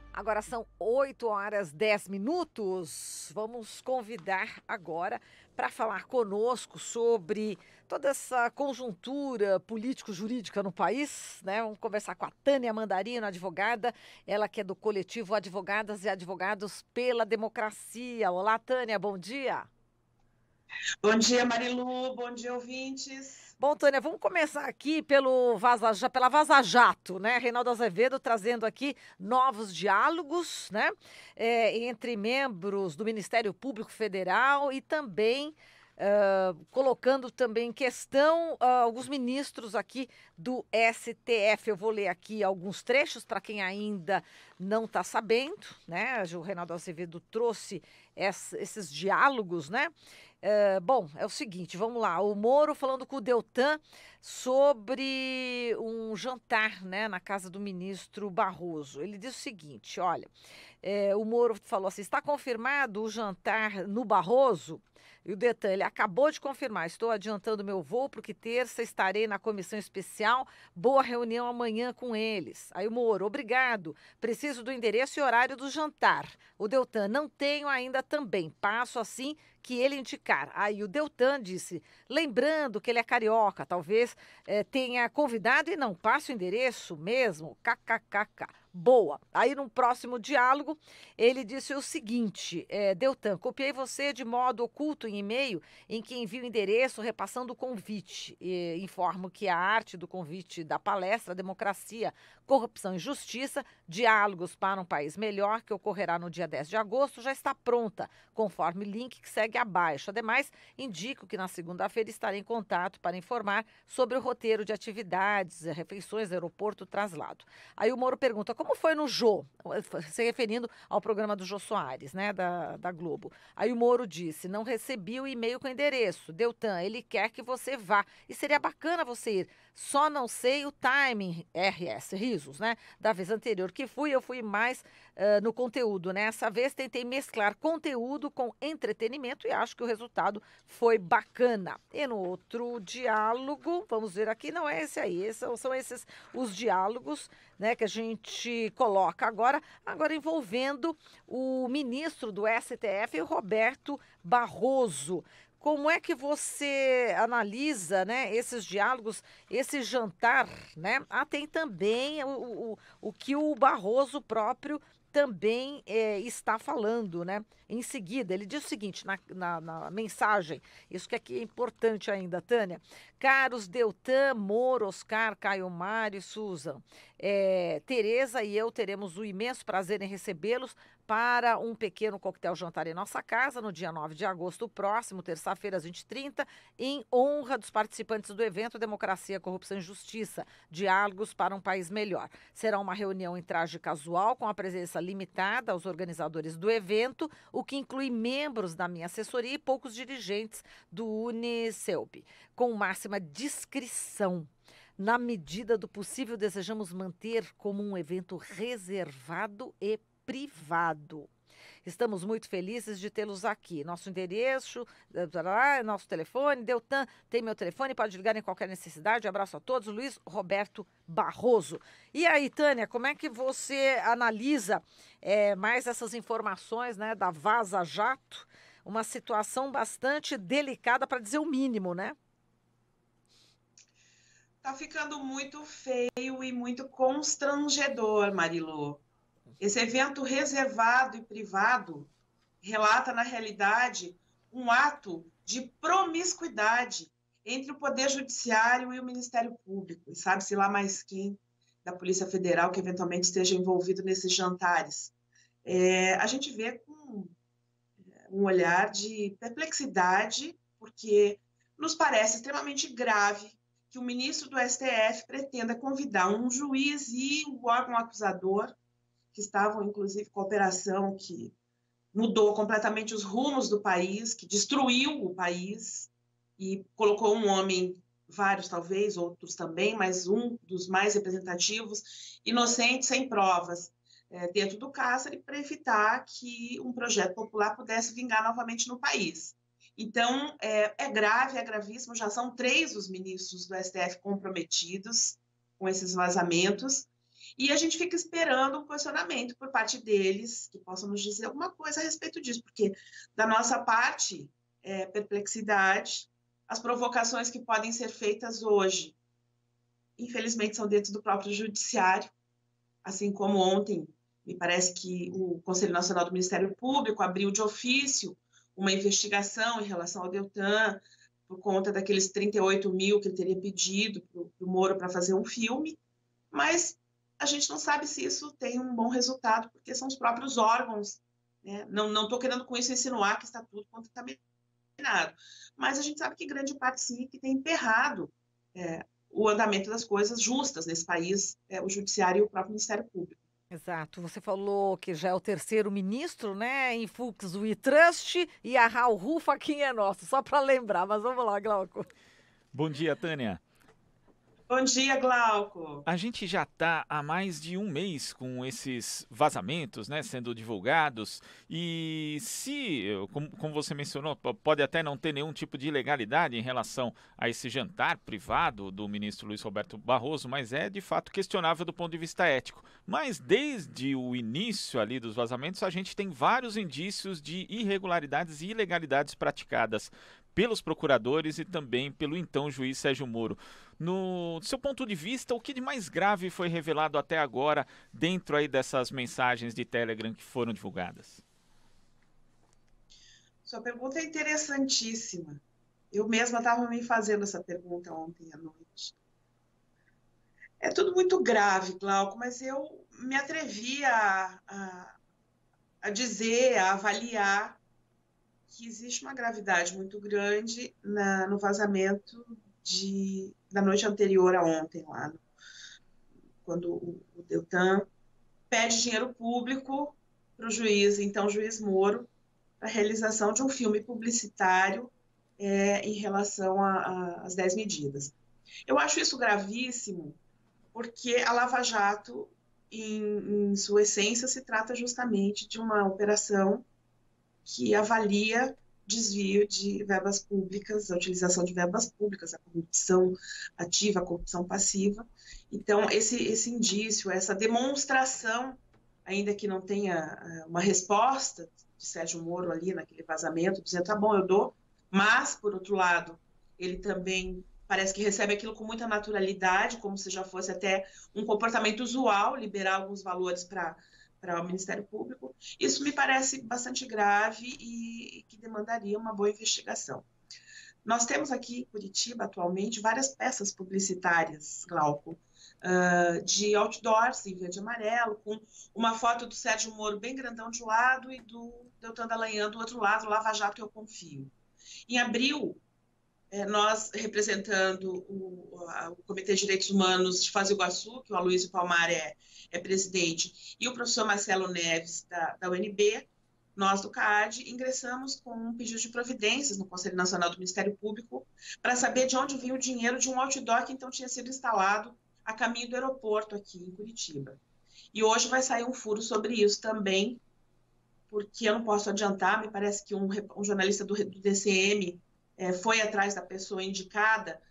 Agora são 8h10. Vamos convidar agora para falar conosco sobre toda essa conjuntura político-jurídica no país, né? Vamos conversar com a Tânia Mandarino, advogada, ela que é do coletivo Advogadas e Advogados pela Democracia. Olá, Tânia, bom dia. Bom dia, Marilu. Bom dia, ouvintes. Bom, Tânia, vamos começar aqui pela Vaza Jato, né? Reinaldo Azevedo trazendo aqui novos diálogos, né? Entre membros do Ministério Público Federal e também colocando também em questão alguns ministros aqui do STF. Eu vou ler aqui alguns trechos para quem ainda não está sabendo, né? O Reinaldo Azevedo trouxe esses diálogos, né? Bom, é o seguinte, vamos lá. O Moro falando com o Deltan sobre um jantar, né, na casa do ministro Barroso. Ele diz o seguinte: olha, o Moro falou assim: está confirmado o jantar no Barroso? E o Deltan, ele acabou de confirmar: estou adiantando meu voo porque terça estarei na comissão especial. Boa reunião amanhã com eles. Aí o Moro: obrigado. Preciso do endereço e horário do jantar. O Deltan: não tenho ainda também. Passo assim que ele indicar. Aí o Deltan disse, lembrando que ele é carioca, talvez tenha convidado e não passe o endereço mesmo, kkkk. Boa. Aí, num próximo diálogo, ele disse o seguinte: Deltan, copiei você de modo oculto em e-mail em que envio o endereço repassando o convite. Informo que a arte do convite da palestra Democracia, Corrupção e Justiça, Diálogos para um País Melhor, que ocorrerá no dia 10 de agosto, já está pronta, conforme link que segue abaixo. Ademais, indico que na segunda-feira estarei em contato para informar sobre o roteiro de atividades, refeições, aeroporto, traslado. Aí o Moro pergunta, como foi no Jô? Se referindo ao programa do Jô Soares, né, da Globo. Aí o Moro disse, não recebi o e-mail com o endereço. Deltan, ele quer que você vá. E seria bacana você ir. Só não sei o timing, RS, risos, né? Da vez anterior que fui, eu fui mais no conteúdo, né? Essa vez tentei mesclar conteúdo com entretenimento e acho que o resultado foi bacana. E no outro diálogo, vamos ver aqui, não é esse aí, são esses os diálogos, né, que a gente coloca agora envolvendo o ministro do STF, Roberto Barroso. Como é que você analisa, né, esses diálogos, esse jantar, né? Tem também o que o Barroso próprio também está falando, né? Em seguida, ele diz o seguinte na mensagem, isso que aqui é importante ainda, Tânia. Caros Deltan, Moro, Oscar, Caio Mário e Susan, Tereza e eu teremos o imenso prazer em recebê-los para um pequeno coquetel jantar em nossa casa no dia 9 de agosto próximo, terça-feira, às 20h30, em honra dos participantes do evento Democracia, Corrupção e Justiça, Diálogos para um País Melhor. Será uma reunião em traje casual, com a presença limitada aos organizadores do evento, o que inclui membros da minha assessoria e poucos dirigentes do Unicelb, com máxima discrição. Na medida do possível, desejamos manter como um evento reservado e privado. Estamos muito felizes de tê-los aqui. Nosso endereço, nosso telefone, Deltan tem meu telefone, pode ligar em qualquer necessidade. Abraço a todos, Luiz Roberto Barroso. E aí, Tânia, como é que você analisa mais essas informações, né, da Vaza Jato? Uma situação bastante delicada, para dizer o mínimo, né? Tá ficando muito feio e muito constrangedor, Marilu. Esse evento reservado e privado relata, na realidade, um ato de promiscuidade entre o Poder Judiciário e o Ministério Público. E sabe-se lá mais quem da Polícia Federal que eventualmente esteja envolvido nesses jantares. A gente vê com um olhar de perplexidade, porque nos parece extremamente grave que o ministro do STF pretenda convidar um juiz e o órgão acusador, que estavam, inclusive, com a operação que mudou completamente os rumos do país, que destruiu o país e colocou um homem, vários talvez, outros também, mas um dos mais representativos, inocente, sem provas, dentro do cárcere, para evitar que um projeto popular pudesse vingar novamente no país. Então, é grave, é gravíssimo, já são 3 os ministros do STF comprometidos com esses vazamentos, E a gente fica esperando um posicionamento por parte deles, que possam nos dizer alguma coisa a respeito disso, porque da nossa parte, perplexidade, as provocações que podem ser feitas hoje, infelizmente, são dentro do próprio judiciário, assim como ontem, me parece que o Conselho Nacional do Ministério Público abriu de ofício uma investigação em relação ao Deltan, por conta daqueles 38 mil que ele teria pedido para o Moro para fazer um filme, mas a gente não sabe se isso tem um bom resultado, porque são os próprios órgãos, né? Não estou querendo com isso insinuar que está tudo contaminado, mas a gente sabe que grande parte sim que tem emperrado o andamento das coisas justas nesse país, o Judiciário e o próprio Ministério Público. Exato. Você falou que já é o terceiro ministro, né? Em Fux, o Trust e a Raul Rufa, quem é nosso? Só para lembrar, mas vamos lá, Glauco. Bom dia, Tânia. Bom dia, Glauco. A gente já está há mais de um mês com esses vazamentos, né, sendo divulgados, e se, como você mencionou, pode até não ter nenhum tipo de ilegalidade em relação a esse jantar privado do ministro Luiz Roberto Barroso, mas é de fato questionável do ponto de vista ético. Mas desde o início ali dos vazamentos, a gente tem vários indícios de irregularidades e ilegalidades praticadas pelos procuradores e também pelo então juiz Sérgio Moro. No seu ponto de vista, o que de mais grave foi revelado até agora dentro aí dessas mensagens de Telegram que foram divulgadas? Sua pergunta é interessantíssima. Eu mesma estava me fazendo essa pergunta ontem à noite. É tudo muito grave, Glauco, mas eu me atrevi a dizer, a avaliar que existe uma gravidade muito grande no vazamento da noite anterior a ontem, lá, quando o Deltan pede dinheiro público para o juiz, então o juiz Moro, para a realização de um filme publicitário em relação às 10 medidas. Eu acho isso gravíssimo, porque a Lava Jato, em sua essência, se trata justamente de uma operação que avalia desvio de verbas públicas, a utilização de verbas públicas, a corrupção ativa, a corrupção passiva. Então, esse indício, essa demonstração, ainda que não tenha uma resposta de Sérgio Moro ali naquele vazamento, dizendo, tá bom, eu dou, mas, por outro lado, ele também parece que recebe aquilo com muita naturalidade, como se já fosse até um comportamento usual, liberar alguns valores para o Ministério Público. Isso me parece bastante grave e que demandaria uma boa investigação. Nós temos aqui em Curitiba, atualmente, várias peças publicitárias, Glauco, de outdoors em verde e amarelo, com uma foto do Sérgio Moro bem grandão de um lado e do Deltan Dallagnol do outro lado, Lava Jato Eu Confio. Em abril, nós, representando o Comitê de Direitos Humanos de Foz do Iguaçu, que o Aloysio Palmar é presidente, e o professor Marcelo Neves, da UNB, nós do CAAD, ingressamos com um pedido de providências no Conselho Nacional do Ministério Público para saber de onde vinha o dinheiro de um outdoor que então tinha sido instalado a caminho do aeroporto aqui em Curitiba. E hoje vai sair um furo sobre isso também, porque eu não posso adiantar, me parece que um jornalista do DCM foi atrás da pessoa indicada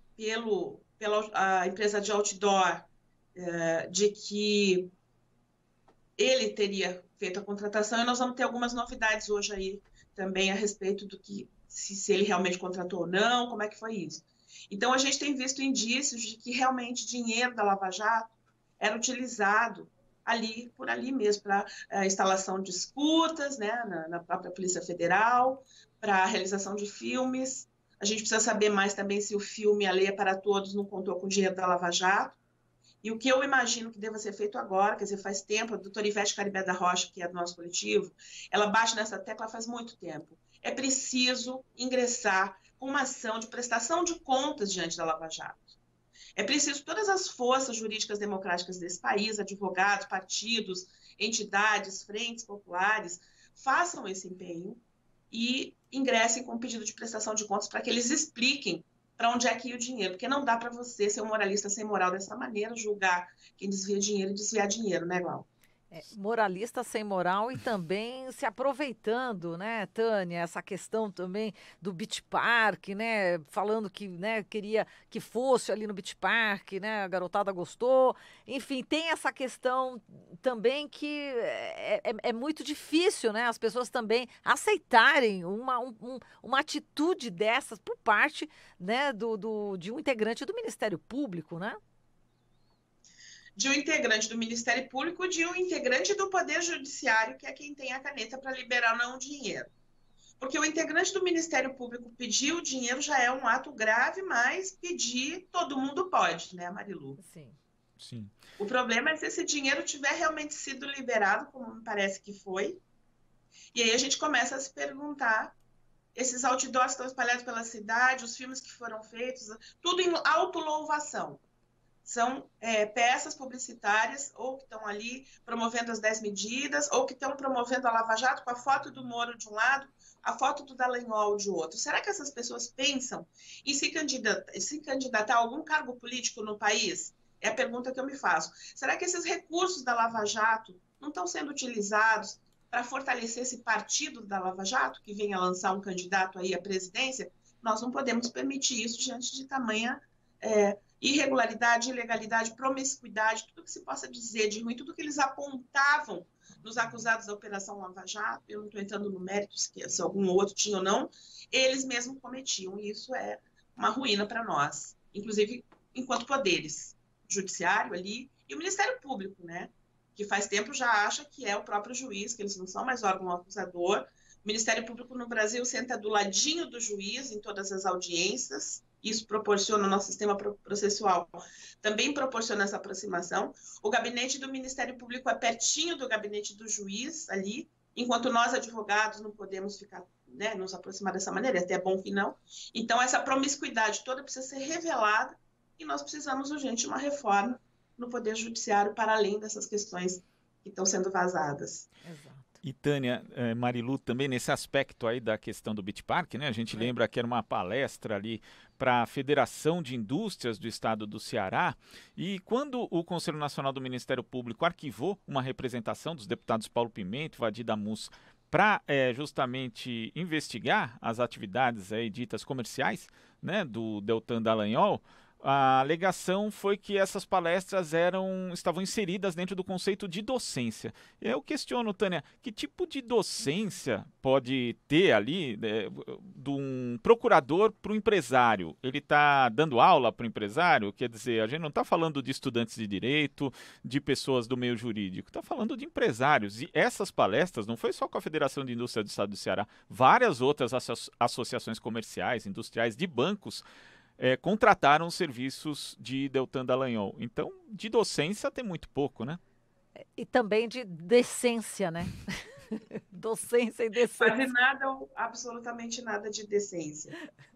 pela empresa de outdoor, de que ele teria feito a contratação, e nós vamos ter algumas novidades hoje aí também a respeito do que, se ele realmente contratou ou não, como é que foi isso. Então, a gente tem visto indícios de que realmente dinheiro da Lava Jato era utilizado por ali mesmo, para instalação de escutas, né, na própria Polícia Federal, para a realização de filmes. A gente precisa saber mais também se o filme A Lei é para Todos não contou com o dinheiro da Lava Jato. E o que eu imagino que deva ser feito agora, quer dizer, faz tempo, a doutora Ivete Caribé da Rocha, que é do nosso coletivo, ela bate nessa tecla faz muito tempo. É preciso ingressar com uma ação de prestação de contas diante da Lava Jato. É preciso todas as forças jurídicas democráticas desse país, advogados, partidos, entidades, frentes populares, façam esse empenho e ingressem com um pedido de prestação de contas para que eles expliquem para onde é que ia o dinheiro, porque não dá para você ser um moralista sem moral dessa maneira, julgar quem desvia dinheiro e desviar dinheiro, né, Glau? Moralista sem moral e também se aproveitando, né, Tânia, essa questão também do Beach Park, né, falando que, né, queria que fosse ali no Beach Park, né, a garotada gostou, enfim, tem essa questão também que é muito difícil, né, as pessoas também aceitarem uma atitude dessas por parte, né, de um integrante do Ministério Público, né? De um integrante do Ministério Público, de um integrante do Poder Judiciário, que é quem tem a caneta para liberar ou não o dinheiro. Porque o integrante do Ministério Público pedir o dinheiro já é um ato grave, mas pedir todo mundo pode, né, Marilu? Sim. Sim. O problema é se esse dinheiro tiver realmente sido liberado, como me parece que foi, e aí a gente começa a se perguntar, esses outdoors estão espalhados pela cidade, os filmes que foram feitos, tudo em autolouvação. São peças publicitárias, ou que estão ali promovendo as 10 medidas, ou que estão promovendo a Lava Jato com a foto do Moro de um lado, a foto do Dallagnol de outro. Será que essas pessoas pensam em se candidatar a algum cargo político no país? É a pergunta que eu me faço. Será que esses recursos da Lava Jato não estão sendo utilizados para fortalecer esse partido da Lava Jato, que vem a lançar um candidato aí à presidência? Nós não podemos permitir isso diante de tamanha irregularidade, ilegalidade, promiscuidade, tudo que se possa dizer de ruim, tudo que eles apontavam nos acusados da Operação Lava Jato, eu não estou entrando no mérito se algum outro tinha ou não, eles mesmos cometiam, e isso é uma ruína para nós, inclusive enquanto poderes, o Judiciário ali e o Ministério Público, né, que faz tempo já acha que é o próprio juiz, que eles não são mais órgão acusador. O Ministério Público no Brasil senta do ladinho do juiz em todas as audiências. Isso proporciona, o nosso sistema processual também proporciona essa aproximação. O gabinete do Ministério Público é pertinho do gabinete do juiz ali, enquanto nós, advogados, não podemos ficar, né, nos aproximar dessa maneira, até é bom que não. Então, essa promiscuidade toda precisa ser revelada e nós precisamos urgente de uma reforma no Poder Judiciário para além dessas questões que estão sendo vazadas. Exato. E Tânia, Marilu, também nesse aspecto aí da questão do Beach Park, né? A gente lembra que era uma palestra ali para a Federação de Indústrias do Estado do Ceará, e quando o Conselho Nacional do Ministério Público arquivou uma representação dos deputados Paulo Pimenta e Vadir Damus para justamente investigar as atividades aí ditas comerciais, né, do Deltan Dallagnol, a alegação foi que essas palestras estavam inseridas dentro do conceito de docência. Eu questiono, Tânia, que tipo de docência pode ter ali de um procurador para o empresário? Ele está dando aula para o empresário? Quer dizer, a gente não está falando de estudantes de direito, de pessoas do meio jurídico, está falando de empresários. E essas palestras não foi só com a Federação de Indústria do Estado do Ceará, várias outras associações comerciais, industriais, de bancos, contrataram os serviços de Deltan Dallagnol. Então, de docência tem muito pouco, né? E também de decência, né? Docência e decência. Quase nada ou absolutamente nada de decência.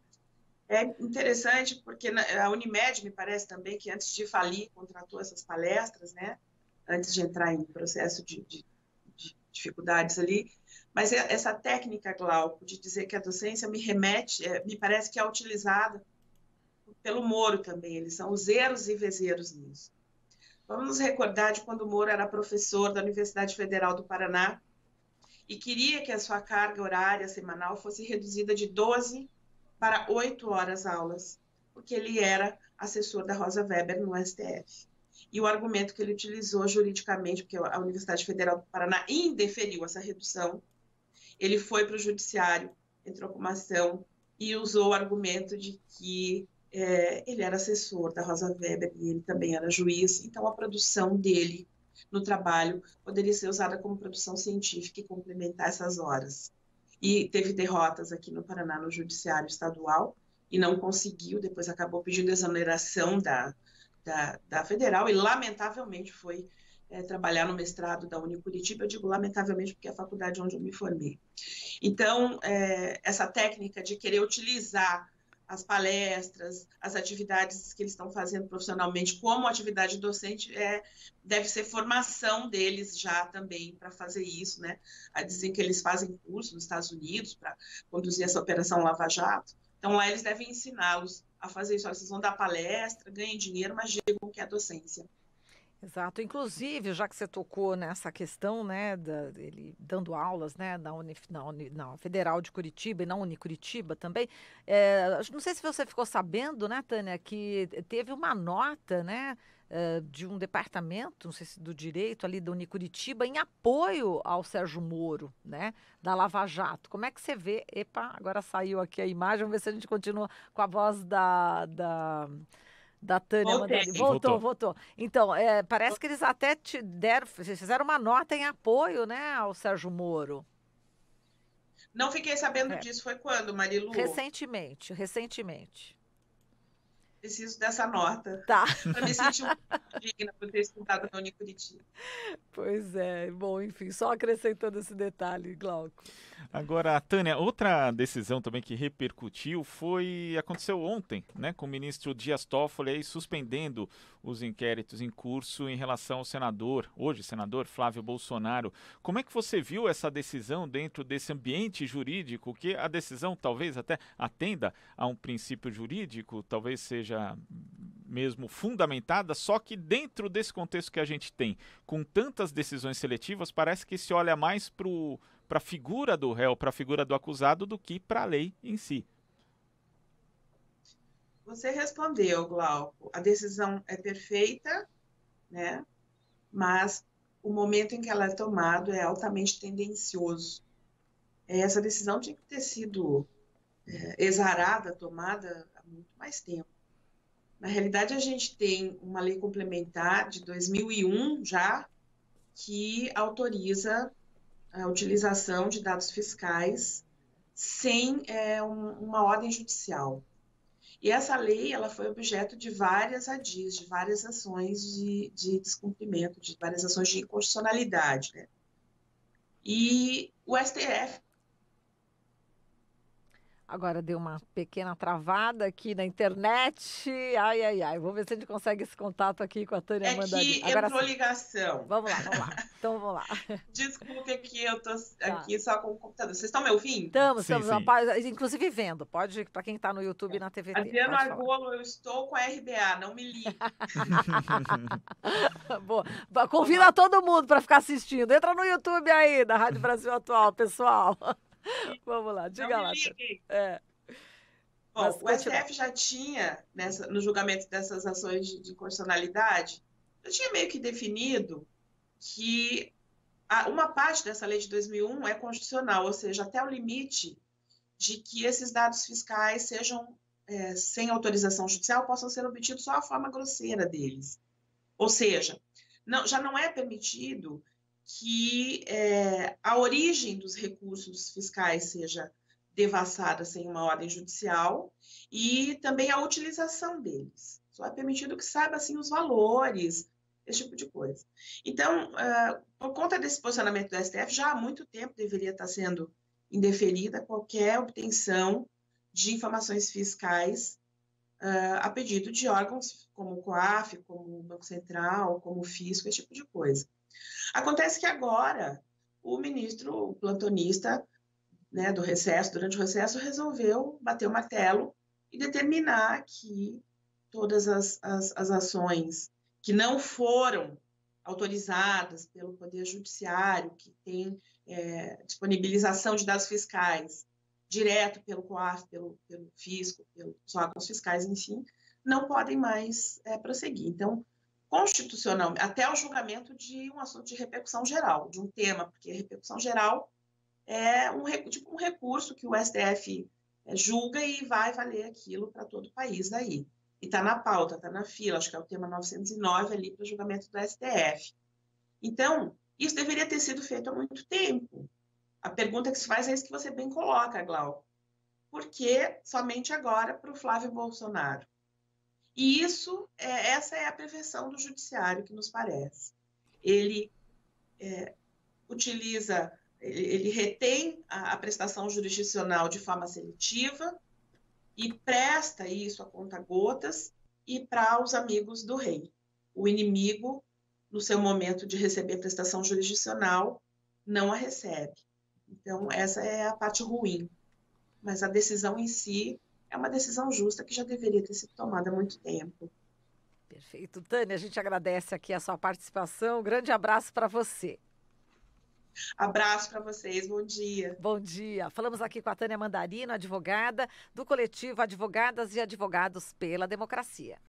É interessante porque a Unimed, me parece também, que antes de falir, contratou essas palestras, né? Antes de entrar em processo de dificuldades ali. Mas essa técnica, Glauco, de dizer que a docência me parece que é utilizada pelo Moro também, eles são useiros e vezeiros nisso. Vamos nos recordar de quando o Moro era professor da Universidade Federal do Paraná e queria que a sua carga horária semanal fosse reduzida de 12 para 8 horas aulas, porque ele era assessor da Rosa Weber no STF. E o argumento que ele utilizou juridicamente, porque a Universidade Federal do Paraná indeferiu essa redução, ele foi para o judiciário, entrou com uma ação e usou o argumento de que ele era assessor da Rosa Weber e ele também era juiz, então a produção dele no trabalho poderia ser usada como produção científica e complementar essas horas. E teve derrotas aqui no Paraná no judiciário estadual e não conseguiu, depois acabou pedindo exoneração da federal e lamentavelmente foi trabalhar no mestrado da Unicuritiba. Eu digo lamentavelmente porque é a faculdade onde eu me formei. Então, essa técnica de querer utilizar as palestras, as atividades que eles estão fazendo profissionalmente como atividade docente, deve ser formação deles já também para fazer isso, né? Dizem que eles fazem curso nos Estados Unidos para conduzir essa Operação Lava Jato. Então, lá eles devem ensiná-los a fazer isso. Olha, vocês vão dar palestra, ganhem dinheiro, mas digam que é docência. Exato. Inclusive, já que você tocou nessa questão, né, ele dando aulas, né, na Federal de Curitiba e na Unicuritiba também, não sei se você ficou sabendo, né, Tânia, que teve uma nota, né, de um departamento, não sei se do direito ali da Unicuritiba, em apoio ao Sérgio Moro, né, da Lava Jato. Como é que você vê? Epa, agora saiu aqui a imagem, vamos ver se a gente continua com a voz da Tânia Voltei. Mandani. Voltou, Voltou. voltou. Então, parece que eles até te deram, fizeram uma nota em apoio, né, ao Sérgio Moro. Não fiquei sabendo É, disso. Foi quando, Marilu? recentemente. Preciso dessa nota Tá, para me sentir um pouco digna por ter estudado na Unicuritiba. pois é. Bom, enfim, só acrescentando esse detalhe, Glauco. Agora, Tânia, outra decisão também que repercutiu aconteceu ontem, né, com o ministro Dias Toffoli aí suspendendo os inquéritos em curso em relação ao hoje senador Flávio Bolsonaro. Como é que você viu essa decisão dentro desse ambiente jurídico, que a decisão talvez até atenda a um princípio jurídico, talvez seja mesmo fundamentada, só que dentro desse contexto que a gente tem, com tantas decisões seletivas, parece que se olha mais para a figura do réu, para a figura do acusado, do que para a lei em si. Você respondeu, Glauco. A decisão é perfeita, né? Mas o momento em que ela é tomada é altamente tendencioso. Essa decisão tinha que ter sido exarada, tomada há muito mais tempo. Na realidade, a gente tem uma lei complementar de 2001 já, que autoriza a utilização de dados fiscais sem uma ordem judicial. E essa lei ela foi objeto de várias ADIs, de várias ações de descumprimento, de várias ações de inconstitucionalidade, né? E o STF... Agora deu uma pequena travada aqui na internet. Ai, ai, ai. Vamos ver se a gente consegue esse contato aqui com a Tânia Mandani. que Agora entrou sim. ligação. Vamos lá. Então vamos lá. Desculpe que eu tô Tá. aqui só com o computador. Vocês estão me ouvindo? Estamos, Sim. rapaz, inclusive vendo. Pode, para quem está no YouTube e na TVT. Adriano Pode falar. Argolo, eu estou com a RBA, não me ligue. Boa. Convida todo mundo para ficar assistindo. Entra no YouTube aí, da Rádio Brasil Atual, pessoal. Vamos lá, diga Não lá. me liguem. Mas Bom, o continua. STF já tinha, no julgamento dessas ações de inconstitucionalidade, já tinha meio que definido que uma parte dessa lei de 2001 é constitucional, ou seja, até o limite de que esses dados fiscais sejam, sem autorização judicial, possam ser obtidos só a forma grosseira deles. Ou seja, já não é permitido que a origem dos recursos fiscais seja devassada sem uma ordem judicial e também a utilização deles. Só é permitido que saiba assim, os valores, esse tipo de coisa. Então, por conta desse posicionamento do STF, já há muito tempo deveria estar sendo indeferida qualquer obtenção de informações fiscais a pedido de órgãos como o COAF, como o Banco Central, como o Fisco, esse tipo de coisa. Acontece que agora o ministro plantonista, né, durante o recesso, resolveu bater o martelo e determinar que todas as ações que não foram autorizadas pelo Poder Judiciário, que tem disponibilização de dados fiscais direto pelo COAF, pelo Fisco, pelos órgãos fiscais, enfim, não podem mais prosseguir. Então, constitucionalmente, até o julgamento de um assunto de repercussão geral, de um tema, porque a repercussão geral é um recurso que o STF julga e vai valer aquilo para todo o país daí. E está na pauta, está na fila, acho que é o tema 909 ali para o julgamento do STF. Então, isso deveria ter sido feito há muito tempo. A pergunta que se faz é isso que você bem coloca, Glauco. Por que somente agora para o Flávio Bolsonaro? E essa é a prevenção do judiciário que nos parece. Ele ele retém a prestação jurisdicional de forma seletiva e presta isso a conta-gotas e para os amigos do rei. O inimigo, no seu momento de receber prestação jurisdicional, não a recebe. Então, essa é a parte ruim. Mas a decisão em si é uma decisão justa que já deveria ter sido tomada há muito tempo. Perfeito. Tânia, a gente agradece aqui a sua participação. Um grande abraço para você. Abraço para vocês, bom dia. Bom dia. Falamos aqui com a Tânia Mandarino, advogada do coletivo Advogadas e Advogados pela Democracia.